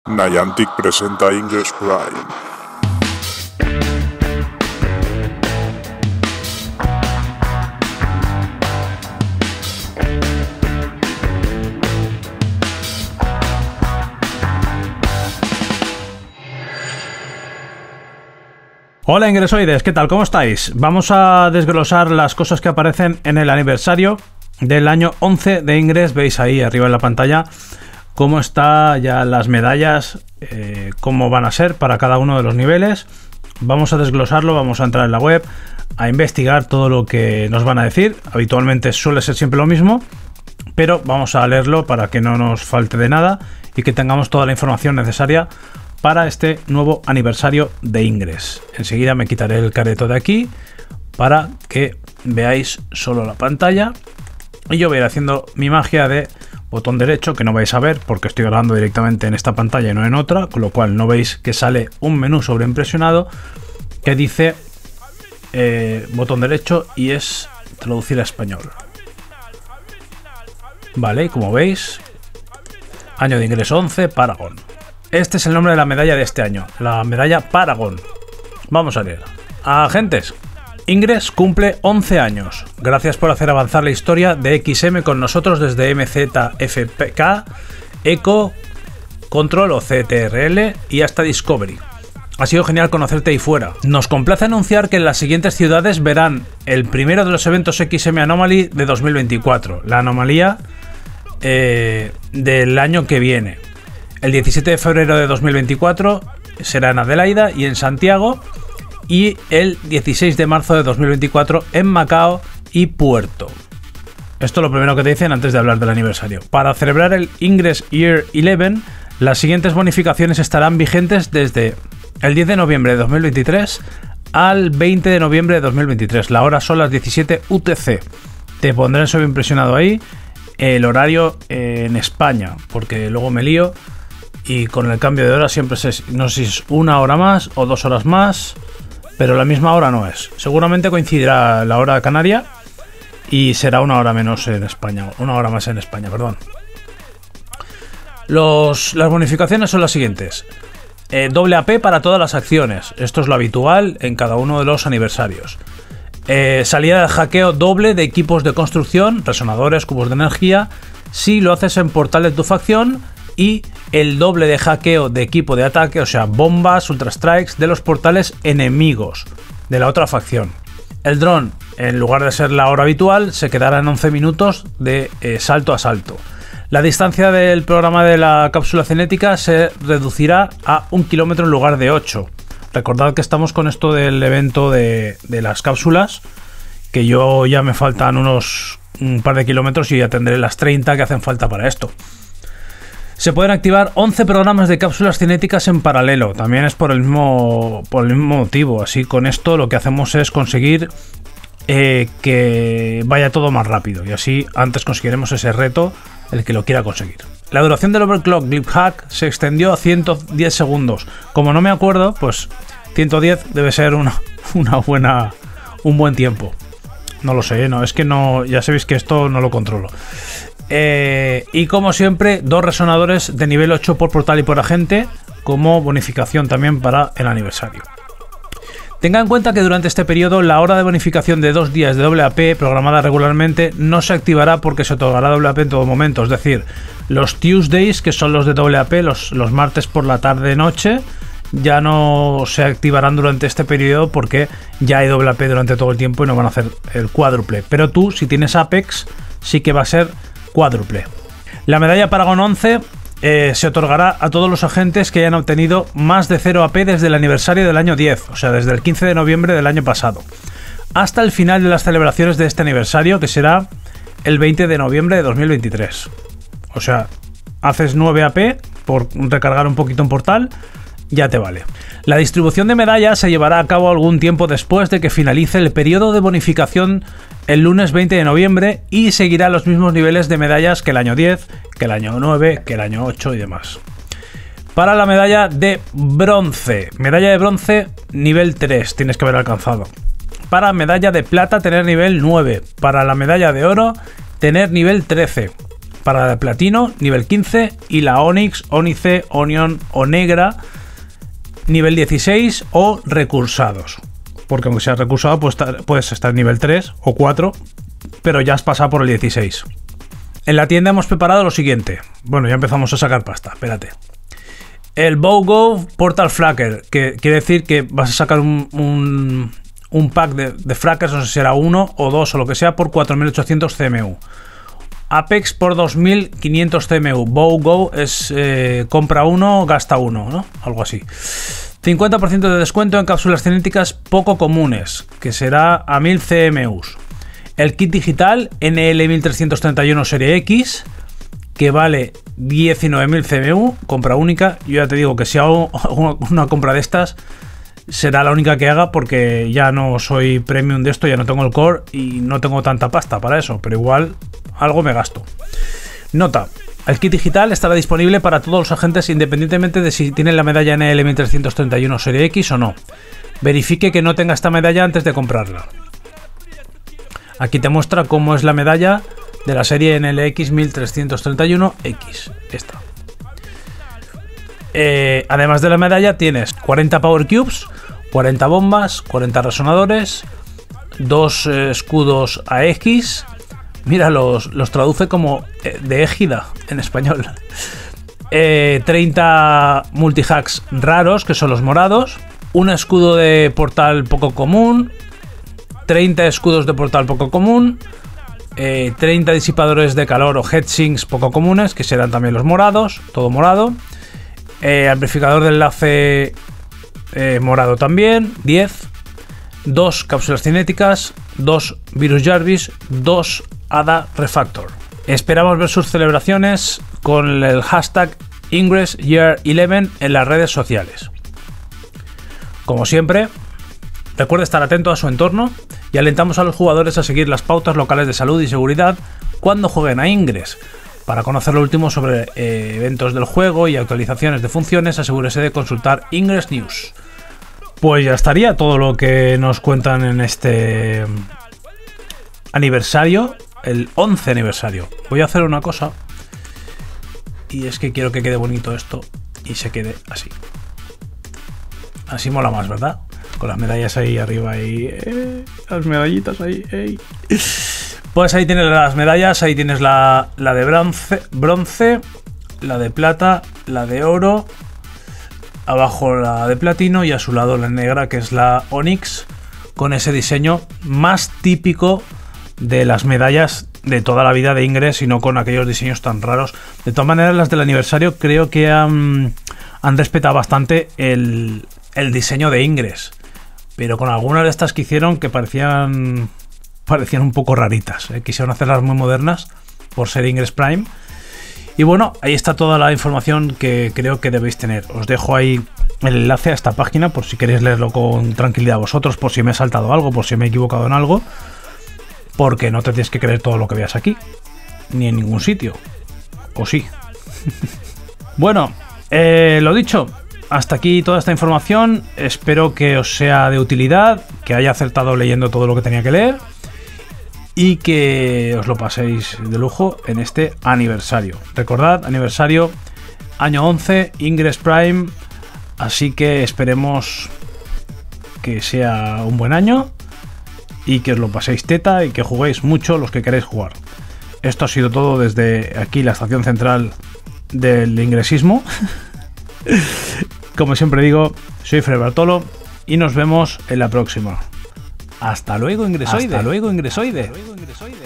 Niantic presenta Ingress Prime. Hola ingresoides, ¿qué tal? ¿Cómo estáis? Vamos a desglosar las cosas que aparecen en el aniversario del año 11 de Ingress. Veis ahí arriba en la pantalla cómo están ya las medallas, cómo van a ser para cada uno de los niveles. Vamos a desglosarlo, vamos a entrar en la web, a investigar todo lo que nos van a decir. Habitualmente suele ser siempre lo mismo, pero vamos a leerlo para que no nos falte de nada y que tengamos toda la información necesaria para este nuevo aniversario de Ingress. Enseguida me quitaré el careto de aquí para que veáis solo la pantalla y yo voy a ir haciendo mi magia de botón derecho, que no vais a ver porque estoy grabando directamente en esta pantalla y no en otra, con lo cual no veis que sale un menú sobreimpresionado que dice botón derecho y es traducir a español. Vale, y como veis, año de Ingress 11, Paragon. Este es el nombre de la medalla de este año, la medalla Paragon. Vamos a leer. Agentes, Ingress cumple 11 años. Gracias por hacer avanzar la historia de XM con nosotros desde MZFPK, Echo, Control o CTRL y hasta Discovery. Ha sido genial conocerte ahí fuera. Nos complace anunciar que en las siguientes ciudades verán el primero de los eventos XM Anomaly de 2024, la anomalía del año que viene. El 17 de febrero de 2024 será en Adelaida y en Santiago, y el 16 de marzo de 2024 en Macao y Puerto. Esto es lo primero que te dicen antes de hablar del aniversario. Para celebrar el Ingress Year 11, las siguientes bonificaciones estarán vigentes desde el 10 de noviembre de 2023 al 20 de noviembre de 2023. La hora son las 17 UTC. Te pondré en sobreimpresionado ahí el horario en España, porque luego me lío y con el cambio de hora siempre sé, no sé si es una hora más o 2 horas más, pero la misma hora no es. Seguramente coincidirá la hora canaria y será una hora menos en España, una hora más en España, perdón. Las bonificaciones son las siguientes. Doble AP para todas las acciones. Esto es lo habitual en cada uno de los aniversarios. Salida de hackeo doble de equipos de construcción, resonadores, cubos de energía, si lo haces en portal de tu facción, y el doble de hackeo de equipo de ataque, o sea, bombas, ultra strikes de los portales enemigos de la otra facción. El dron, en lugar de ser la hora habitual, se quedará en 11 minutos de salto a salto. La distancia del programa de la cápsula cinética se reducirá a 1 kilómetro en lugar de 8. Recordad que estamos con esto del evento de las cápsulas, que yo ya me faltan un par de kilómetros y ya tendré las 30 que hacen falta para esto. Se pueden activar 11 programas de cápsulas cinéticas en paralelo. También es por el mismo motivo. Así, con esto lo que hacemos es conseguir que vaya todo más rápido. Y así antes conseguiremos ese reto, el que lo quiera conseguir. La duración del Overclock Glip Hack se extendió a 110 segundos. Como no me acuerdo, pues 110 debe ser un buen tiempo. No lo sé, no, es que no, ya sabéis que esto no lo controlo. Y como siempre, 2 resonadores de nivel 8 por portal y por agente como bonificación también para el aniversario. Tenga en cuenta que durante este periodo la hora de bonificación de 2 días de WAP programada regularmente no se activará porque se otorgará WAP en todo momento. Es decir, los Tuesdays, que son los de WAP, los martes por la tarde-noche, ya no se activarán durante este periodo porque ya hay WAP durante todo el tiempo y no van a hacer el cuádruple. Pero tú, si tienes Apex, sí que va a ser cuádruple. La medalla Paragon 11 se otorgará a todos los agentes que hayan obtenido más de 0 AP desde el aniversario del año 10, o sea, desde el 15 de noviembre del año pasado, hasta el final de las celebraciones de este aniversario, que será el 20 de noviembre de 2023. O sea, haces 9 AP por recargar un poquito en portal, ya te vale. La distribución de medallas se llevará a cabo algún tiempo después de que finalice el periodo de bonificación el lunes 20 de noviembre y seguirá los mismos niveles de medallas que el año 10, que el año 9, que el año 8 y demás. Para la medalla de bronce, nivel 3 tienes que haber alcanzado. Para medalla de plata tener nivel 9, para la medalla de oro tener nivel 13. para el platino, nivel 15, y la Onyx, Onice, Onion o negra, nivel 16 o recursados. Porque aunque seas recursado, puedes estar en nivel 3 o 4, pero ya has pasado por el 16. En la tienda hemos preparado lo siguiente. Bueno, ya empezamos a sacar pasta, espérate. El BowGo Portal Fracker, que quiere decir que vas a sacar un pack de frackers, no sé si será 1 o 2 o lo que sea, por 4.800 CMU. Apex por 2.500 CMU. BowGo es compra 1, gasta 1, ¿no? Algo así. 50% de descuento en cápsulas cinéticas poco comunes, que será a 1.000 CMUs. El kit digital NL1331 Serie X, que vale 19.000 CMU, compra única. Yo ya te digo que si hago una compra de estas, será la única que haga, porque ya no soy premium de esto, ya no tengo el core y no tengo tanta pasta para eso, pero igual algo me gasto. Nota: el kit digital estará disponible para todos los agentes independientemente de si tienen la medalla NL1331 Serie X o no. Verifique que no tenga esta medalla antes de comprarla. Aquí te muestra cómo es la medalla de la serie NLX 1331X. Esta. Además de la medalla tienes 40 Power Cubes, 40 bombas, 40 resonadores, 2 escudos AX. Mira, los traduce como de égida en español. 30 multihacks raros, que son los morados. Un escudo de portal poco común. 30 escudos de portal poco común. 30 disipadores de calor o heatsinks poco comunes, que serán también los morados. Todo morado. Amplificador de enlace morado también. 10. 2 cápsulas cinéticas. 2 virus Jarvis. 2 ADA Refactor. Esperamos ver sus celebraciones con el hashtag IngressYear11 en las redes sociales. Como siempre, recuerde estar atento a su entorno y alentamos a los jugadores a seguir las pautas locales de salud y seguridad cuando jueguen a Ingress. Para conocer lo último sobre eventos del juego y actualizaciones de funciones, asegúrese de consultar Ingress News. Pues ya estaría todo lo que nos cuentan en este aniversario, el 11 aniversario. Voy a hacer una cosa, y es que quiero que quede bonito esto y se quede así. Así mola más, ¿verdad? Con las medallas ahí arriba y las medallitas ahí. Pues ahí tienes las medallas, ahí tienes la de bronce, la de plata, la de oro, abajo la de platino y a su lado la negra, que es la Onyx, con ese diseño más típico de las medallas de toda la vida de Ingress y no con aquellos diseños tan raros. De todas maneras, las del aniversario creo que han respetado bastante el diseño de Ingress, pero con algunas de estas que hicieron que parecían un poco raritas, quisieron hacerlas muy modernas por ser Ingress Prime. Y bueno, ahí está toda la información que creo que debéis tener. Os dejo ahí el enlace a esta página por si queréis leerlo con tranquilidad vosotros, por si me he saltado algo, por si me he equivocado en algo, porque no te tienes que creer todo lo que veas aquí, ni en ningún sitio. ¿O sí? Bueno, lo dicho, hasta aquí toda esta información. Espero que os sea de utilidad, que haya acertado leyendo todo lo que tenía que leer y que os lo paséis de lujo en este aniversario. Recordad, aniversario, año 11, Ingress Prime, así que esperemos que sea un buen año y que os lo paséis teta y que juguéis mucho los que queréis jugar. Esto ha sido todo desde aquí, la estación central del ingresismo. Como siempre digo, soy Fred Bartolo y nos vemos en la próxima. Hasta luego, ingresoide. Hasta luego, ingresoide.